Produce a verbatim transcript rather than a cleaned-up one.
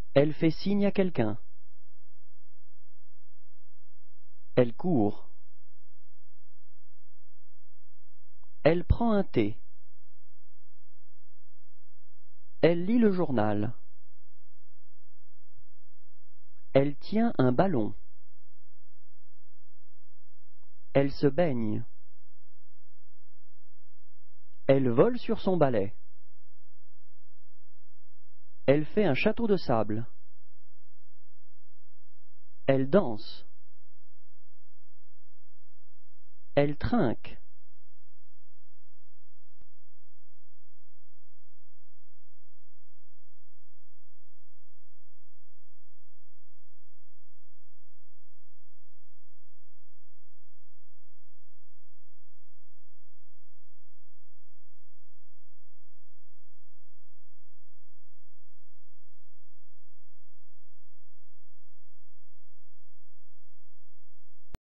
Elle fait signe à quelqu'un. Elle court. Elle prend un thé. Elle lit le journal. Elle tient un ballon. Elle se baigne. Elle vole sur son balai. Elle fait un château de sable. Elle danse. Elle trinque.